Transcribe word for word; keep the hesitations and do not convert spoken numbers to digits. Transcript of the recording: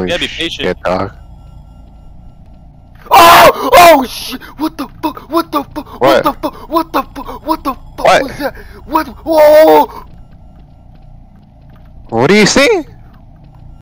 Holy gotta be patient. shit, dog. Oh! Oh shit! What the fuck? What the fuck? What? What the fuck? What the fuck? What the fuck What? was that? What? Whoa! What do you see?